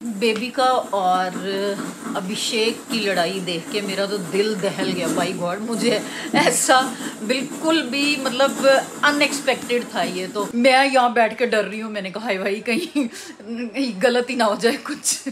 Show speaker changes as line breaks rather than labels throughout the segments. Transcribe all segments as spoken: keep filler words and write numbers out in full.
Baby का और अभिषेक की लड़ाई देख के मेरा तो दिल दहल गया बाई गॉड। मुझे ऐसा बिल्कुल भी मतलब अनएक्सपेक्टेड था ये। तो मैं यहाँ बैठ के डर रही हूँ। मैंने कहा भाई कहीं गलत ही ना हो जाए कुछ।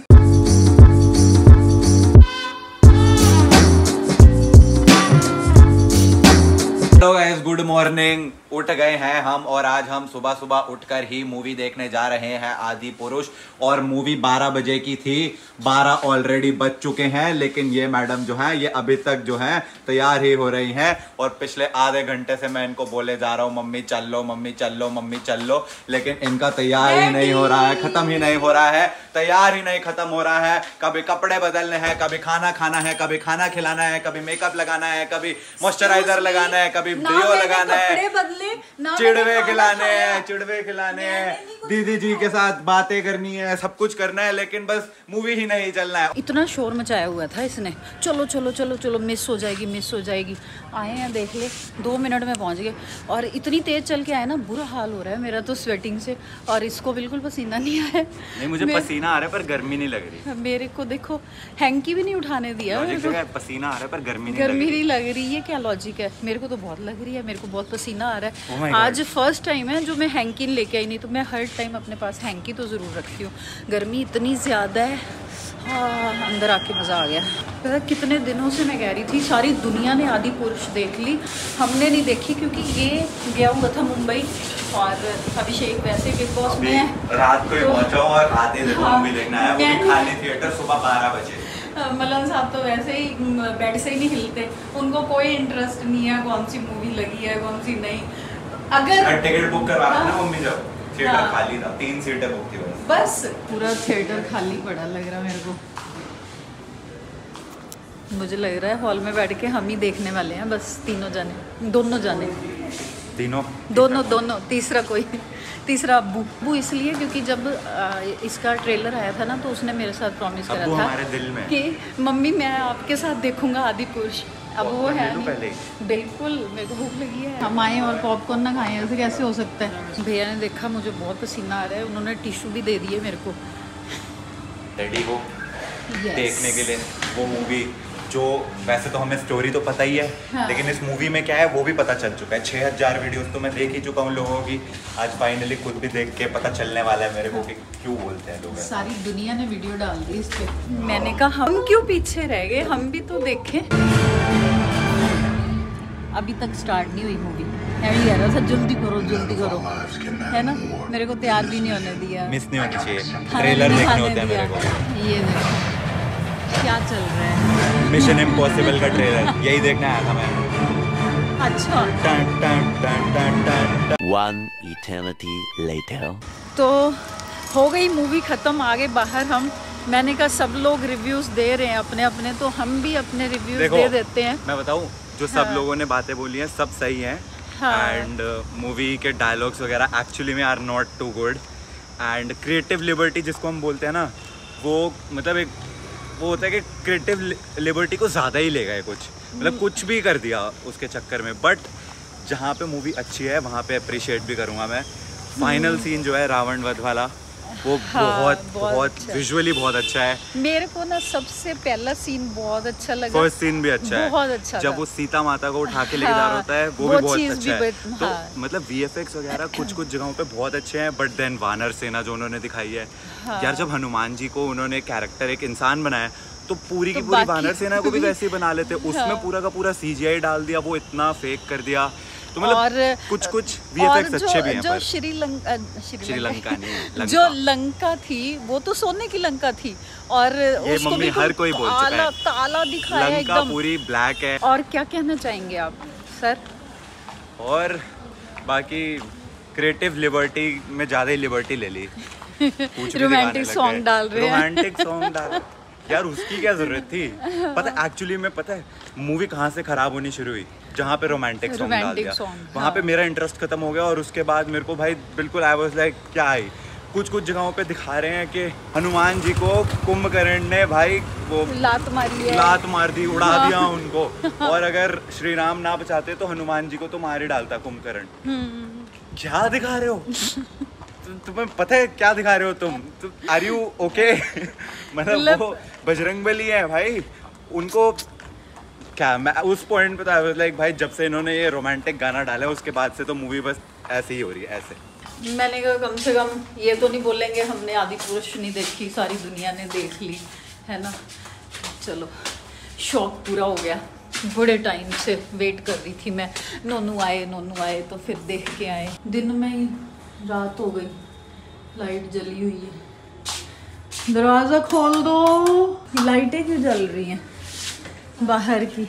Hello guys, good morning. उठ गए हैं हम और आज हम सुबह सुबह उठकर ही मूवी देखने जा रहे हैं आदि पुरुष। और मूवी बारह बजे की थी, बारह ऑलरेडी बज चुके हैं, लेकिन ये मैडम जो है ये अभी तक जो है तैयार ही हो रही हैं। और पिछले आधे घंटे से मैं इनको बोले जा रहा हूँ मम्मी चल लो, मम्मी चल लो, मम्मी चल लो, लेकिन इनका तैयार ही नहीं हो रहा है, खत्म ही नहीं हो रहा है, तैयार ही नहीं खत्म हो रहा है। कभी कपड़े बदलने हैं, कभी खाना खाना है, कभी खाना खिलाना है, कभी मेकअप लगाना है, कभी मॉइस्चराइजर लगाना है, कभी डियो लगाना है, चिड़वे खिलाने हैं, चिड़वे खिलाने हैं, दीदी जी के साथ बातें करनी है, सब कुछ करना है, लेकिन बस मूवी ही नहीं चलना है।
इतना शोर मचाया हुआ था इसने, चलो चलो चलो चलो मिस हो जाएगी मिस हो जाएगी। आए हैं देख ले, दो मिनट में पहुंच गए और इतनी तेज चल के आए ना, बुरा हाल हो रहा है मेरा तो स्वेटिंग से। और इसको बिल्कुल पसीना नहीं आया।
नहीं मुझे पसीना आ रहा है पर गर्मी नहीं लग रही।
मेरे को देखो हैंकी भी नहीं उठाने दिया।
पसीना आ रहा है पर गर्मी नहीं
गर्मी नहीं लग रही। ये क्या लॉजिक है? मेरे को तो बहुत लग रही है, मेरे को बहुत पसीना आ रहा है।
oh
आज फर्स्ट टाइम है जो मैं हैंकी लेके आई, नहीं तो मैं हर टाइम अपने पास हैंकी तो ज़रूर रखती हूँ। गर्मी इतनी ज़्यादा है। हाँ, अंदर आके मज़ा आ गया। पता कितने दिनों से मैं कह रही थी सारी दुनिया ने आदि पुरुष देख ली, हमने नहीं देखी, क्योंकि ये गया हुआ था मुंबई और अभिषेक वैसे बिग बॉस में है।
रात को तो, पहुंचा और आते मूवी देखना है, वो भी खाली थिएटर सुबह बारह बजे।
मलन साहब तो वैसे ही बेड से ही नहीं हिलते, उनको कोई इंटरेस्ट नहीं है कौन सी मूवी लगी है कौन सी नहीं। अगर
टिकट बुक करवा ना मम्मी, जब थिएटर हाँ। खाली था, तीन सीटें बुक थी बस
बस पूरा थिएटर खाली पड़ा लग रहा मेरे को। मुझे लग रहा है हॉल में बैठ के हम ही देखने वाले हैं बस, तीनों जाने, दोनों जाने,
तीनों
दोनों दोनों तीसरा कोई तीसरा अब्बू। अब्बू इसलिए क्योंकि जब आ, इसका ट्रेलर आया था ना तो उसने मेरे साथ प्रॉमिस करा था
हमारे दिल में
कि मम्मी मैं आपके साथ देखूंगा आदि पुरुष। अब वो है नहीं। बिल्कुल, मेरे को भूख लगी है। हम आए और पॉपकॉर्न ना खाएं, ऐसे कैसे हो सकता है? भैया ने देखा मुझे बहुत पसीना आ रहा है, उन्होंने टिश्यू भी दे दिए मेरे को।
रेडी हो yes. देखने के लिए वो मूवी, जो वैसे तो हमें स्टोरी तो पता ही है हाँ। लेकिन इस मूवी में क्या है वो भी पता चल चुका है। छः हजार वीडियोस तो मैं देख ही चुका हूँ लोगों की। आज फाइनली खुद भी देख के पता चलने वाला है मेरे को कि क्यों बोलते हैं लोग।
सारी दुनिया ने वीडियो डाल दी इस पे। मैंने कहा हम क्यों पीछे रह गए, हम भी तो देखें। अभी तक स्टार्ट नहीं हुई मूवी, एमी कह रहा था जल्दी करो जल्दी करो, है ना? मेरे को तैयार भी नहीं होने दिया।
मिस नहीं होनी चाहिए, ट्रेलर देखने होते हैं मेरे को।
ये देखो क्या चल रहा है,
मिशन इम्पॉसिबल का ट्रेलर, यही देखने आया था मैं।
अच्छा।
टन टन टन टन टन।
One eternity later.
तो हो गई मूवी ख़त्म, आगे बाहर हम। मैंने कहा सब लोग रिव्यूज़ दे रहे हैं अपने अपने, तो हम भी अपने रिव्यूज़ दे देते हैं।
मैं बताऊं, जो सब हाँ। लोगों ने बातें बोली हैं सब सही हैं एंड मूवी के डायलॉग्स वगैरह एक्चुअली में are not too good. And creative liberty जिसको हम बोलते हैं ना, वो मतलब एक वो होता है कि क्रिएटिव लिबर्टी को ज़्यादा ही ले गए कुछ, मतलब कुछ भी कर दिया उसके चक्कर में। बट जहाँ पे मूवी अच्छी है वहाँ पे अप्रिशिएट भी करूँगा मैं। फाइनल सीन जो है रावण वध वाला, वो हाँ, बहुत बहुत अच्छा। विजुअली बहुत अच्छा है।
मेरे को ना सबसे पहला सीन बहुत अच्छा लगा।
फर्स्ट सीन भी अच्छा है,
बहुत अच्छा
जब वो सीता माता को उठा के लेके हाँ, जा रहा होता है, वो, वो भी बहुत अच्छा है। हाँ। तो मतलब वीएफएक्स वगैरह कुछ कुछ जगहों पे बहुत अच्छे हैं। बट देन वानर सेना जो उन्होंने दिखाई है हाँ। यार, जब हनुमान जी को उन्होंने कैरेक्टर एक इंसान बनाया तो पूरी की तो पूरी वानर सेना को भी वैसे ही बना लेते। उसमें पूरा का पूरा सीजीआई डाल दिया, वो इतना फेक कर दिया। तो मतलब और कुछ कुछ वीएफएक्स अच्छे भी हैं,
जो श्रीलंका
श्रीलंका नहीं,
जो लंका थी वो तो सोने की लंका थी, और
ये उसको मम्मी हर कोई बोल चुका है,
काला दिखाया है एकदम,
पूरी ब्लैक है।
और क्या कहना चाहेंगे आप सर?
और बाकी क्रिएटिव लिबर्टी में ज्यादा ही लिबर्टी ले ली।
रोमांटिक सॉन्ग डाल रहे हैं,
रोमांटिक सॉन्ग डाल यार, उसकी क्या जरूरत थी? पता है एक्चुअली में पता है मूवी कहाँ से खराब होनी शुरू हुई? जहाँ पे रोमांटिक सॉन्ग डाल दिया वहाँ पे मेरा इंटरेस्ट खत्म हो गया। और उसके बाद मेरे को भाई बिल्कुल आई वाज लाइक क्या आई। कुछ कुछ जगहों पे दिखा रहे हैं कि हनुमान जी को कुंभकर्ण ने भाई वो
लात मार लिया,
लात मार दी, उड़ा हाँ। दिया उनको। और अगर श्री राम ना बचाते तो हनुमान जी को तो मार ही डालता कुंभकर्ण। क्या दिखा रहे हो? तु, तुम्हें पता है क्या दिखा रहे हो तुम? Are you okay? मतलब वो बजरंगबली है भाई, उनको क्या, मैं उस पॉइंट पे था लाइक भाई जब से इन्होंने ये रोमांटिक गाना डाला उसके बाद से तो मूवी बस ऐसे ही हो रही है ऐसे।
मैंने कहा कम से कम ये तो नहीं बोलेंगे हमने आदि पुरुष नहीं देखी, सारी दुनिया ने देख ली है ना। चलो शौक पूरा हो गया, बड़े टाइम से वेट कर रही थी मैं, नोनू आए नोनू आए तो फिर देख के आए। दिन में ही रात हो गई, लाइट जली हुई है। दरवाज़ा खोल दो, लाइटें क्यों जल रही हैं बाहर की?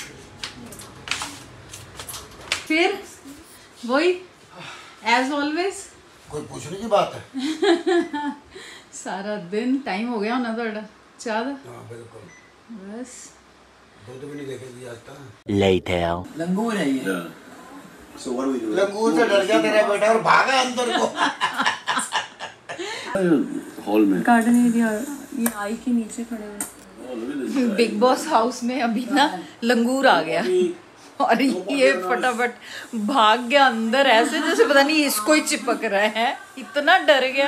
फिर वही एज ऑलवेज
कोई पूछने की बात है।
सारा दिन टाइम हो गया होना थोड़ा चाह दा?
हाँ बिल्कुल,
बस
दूध भी नहीं देखेगी आज तक।
Later.
लंगूर है ये।
So what do we do? लंगूर से डर गया तेरा बेटा और भागा अंदर को।
हॉल में
गार्डन एरिया ये आई के नीचे खड़े हुए। बिग बॉस हाउस में अभी ना लंगूर आ गया और ये फटाफट भाग गया अंदर, ऐसे जैसे पता नहीं इसको ही चिपक रहा है, इतना डर गया।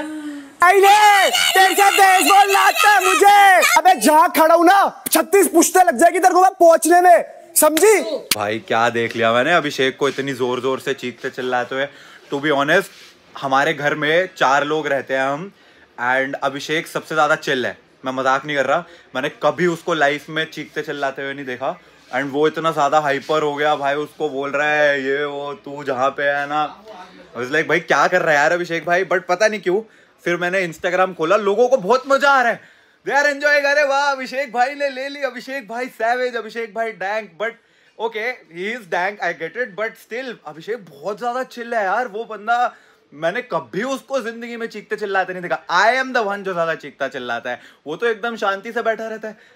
तेरे से तेज बोल लाता है मुझे। अबे जहाँ खड़ा हूँ ना छत्तीस पुश्ते लग जाएगी तेरे को मैं पहुँचने में, समझी?
भाई क्या देख लिया मैंने अभिषेक को इतनी जोर जोर से चीखते चिल्लाते हुए। टू बी ऑनेस्ट हमारे घर में चार लोग रहते हैं हम, एंड अभिषेक सबसे ज्यादा चिल है, मैं मजाक नहीं कर रहा। मैंने कभी उसको लाइफ में चीखते चिल्लाते हुए नहीं देखा, एंड वो इतना ज्यादा हाइपर हो गया भाई, उसको बोल रहा है ये वो तू जहाँ पे है ना। लाइक भाई क्या कर रहा है यार अभिषेक भाई, बट पता नहीं क्यों फिर मैंने इंस्टाग्राम खोला, लोगों को बहुत मजा आ रहा है, दे आर एंजॉय कर रहे, वाह अभिषेक भाई ने ले ली, अभिषेक भाई सैवेज, अभिषेक भाई dank. But okay he is dank, I get it, but still Abhishek बहुत ज्यादा चिल है यार। वो बंदा मैंने कभी उसको जिंदगी में चीखते चिल्लाते नहीं देखा। आई एम द वन जो ज्यादा चीखता चिल्लाता है, वो तो एकदम शांति से बैठा रहता है।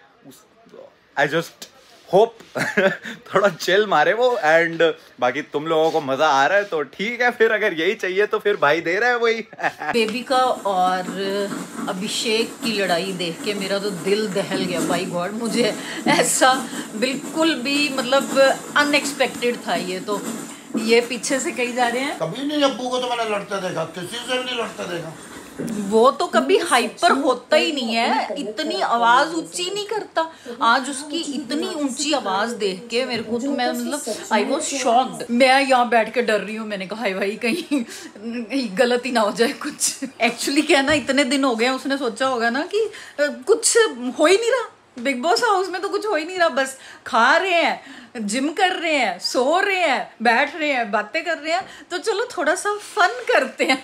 आई जस्ट होप थोड़ा चिल मारे वो, एंड बाकी तुम लोगों को मजा आ रहा है तो ठीक है, फिर अगर यही चाहिए तो फिर भाई दे रहा है वही।
बेबी का और अभिषेक की लड़ाई देख के मेरा तो दिल दहल गया भाई गॉड, मुझे ऐसा बिल्कुल भी मतलब अनएक्सपेक्टेड था ये। तो ये पीछे से कहीं जा रहे हैं,
कभी नहीं अब्बू को तो मैंने लड़ते देखा, किसी से भी नहीं लड़ते देखा।
वो तो कभी हाइपर होता ही नहीं है, इतनी आवाज ऊंची नहीं करता। आज उसकी इतनी ऊंची आवाज देख के मेरे को तो मैं मतलब आई वाज शॉक्ड। मैं यहाँ बैठ के डर रही हूँ, मैंने कहा हाय भाई कहीं गलत ही ना हो जाए कुछ। एक्चुअली क्या है ना, इतने दिन हो गए, उसने सोचा होगा ना कि कुछ हो ही नहीं रहा बिग बॉस हाउस में, तो कुछ हो ही नहीं रहा, बस खा रहे हैं, जिम कर रहे हैं, सो रहे हैं, बैठ रहे हैं, बातें कर रहे हैं, तो चलो थोड़ा सा फन करते हैं।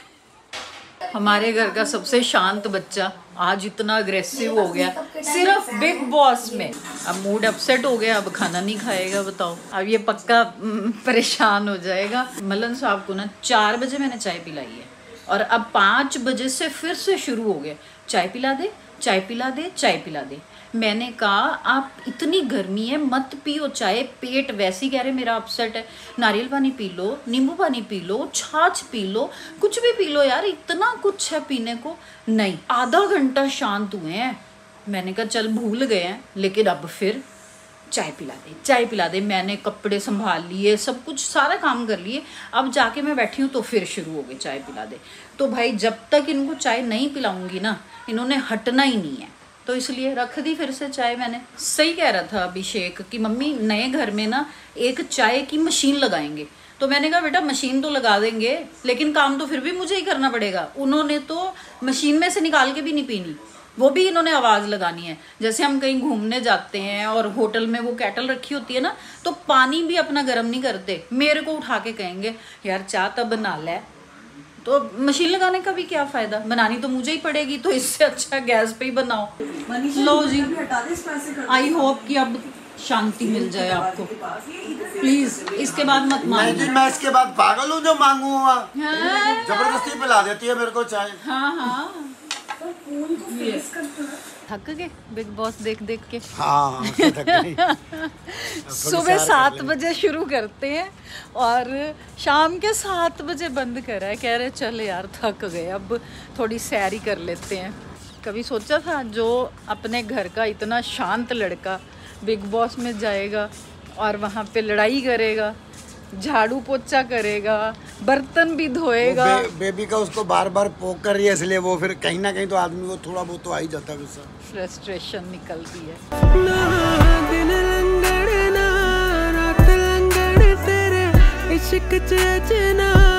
हमारे घर का सबसे शांत बच्चा आज इतना अग्रेसिव हो गया सिर्फ बिग बॉस में। अब मूड अपसेट हो गया, अब खाना नहीं खाएगा, बताओ अब ये पक्का परेशान हो जाएगा। मलन साहब को ना चार बजे मैंने चाय पिलाई है और अब पाँच बजे से फिर से शुरू हो गया, चाय पिला दे चाय पिला दे चाय पिला दे। मैंने कहा आप इतनी गर्मी है मत पियो चाय, पेट वैसे ही कह रहे मेरा अपसेट है, नारियल पानी पी लो, नींबू पानी पी लो, छाछ पी लो, कुछ भी पी लो यार, इतना कुछ है पीने को। नहीं, आधा घंटा शांत हुए हैं, मैंने कहा चल भूल गए हैं, लेकिन अब फिर चाय पिला दे चाय पिला दे। मैंने कपड़े संभाल लिए, सब कुछ सारा काम कर लिए, अब जाके मैं बैठी हूँ तो फिर शुरू हो गई चाय पिला दे। तो भाई जब तक इनको चाय नहीं पिलाऊंगी ना, इन्होंने हटना ही नहीं है, तो इसलिए रख दी फिर से चाय मैंने। सही कह रहा था अभिषेक कि मम्मी नए घर में ना एक चाय की मशीन लगाएंगे, तो मैंने कहा बेटा मशीन तो लगा देंगे लेकिन काम तो फिर भी मुझे ही करना पड़ेगा। उन्होंने तो मशीन में से निकाल के भी नहीं पीनी, वो भी इन्होंने आवाज़ लगानी है। जैसे हम कहीं घूमने जाते हैं और होटल में वो कैटल रखी होती है ना, तो पानी भी अपना गर्म नहीं करते, मेरे को उठा के कहेंगे यार चाय तब बना ले, तो मशीन लगाने का भी क्या फ़ायदा, बनानी तो मुझे ही पड़ेगी, तो इससे अच्छा गैस पे ही बनाओ। लो जी, आई होप कि अब शांति मिल जाए आपको, प्लीज इसके बाद मत मांगो।
नहीं मैं इसके बाद पागल हूँ जो मांगूंगा, जबरदस्ती पिला देती है मेरे को चाय।
हाँ हाँ थक गए बिग बॉस देख देख के।
हाँ
सुबह सात बजे शुरू करते हैं और शाम के सात बजे बंद करा है, कह रहे चल यार थक गए अब थोड़ी सैरी कर लेते हैं। कभी सोचा था जो अपने घर का इतना शांत लड़का बिग बॉस में जाएगा और वहाँ पे लड़ाई करेगा, झाड़ू पोछा करेगा, बर्तन भी धोएगा।
बे, बेबी का उसको बार बार पोक कर रही है, इसलिए वो फिर कहीं ना कहीं तो आदमी को थोड़ा बहुत तो आ ही जाता है गुस्सा।
फ्रस्ट्रेशन निकलती है।
दिन लंगड़ ना रात लंगड़ तेरे इश्क च अजना